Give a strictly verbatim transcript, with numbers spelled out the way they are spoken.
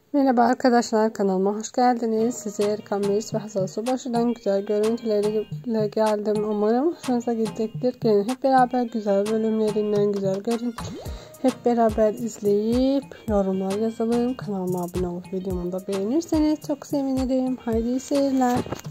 Merhaba arkadaşlar, kanalıma hoş geldiniz. Size Erkan Melis ve Hazal Subaşı'dan güzel görüntüleriyle geldim. Umarım hoşunuza gidecektir. Gelin hep beraber güzel bölümlerinden güzel görüntü hep beraber izleyip yorumlar yazalım. Kanalıma abone olup videomu da beğenirseniz çok sevinirim. Haydi iyi seyirler.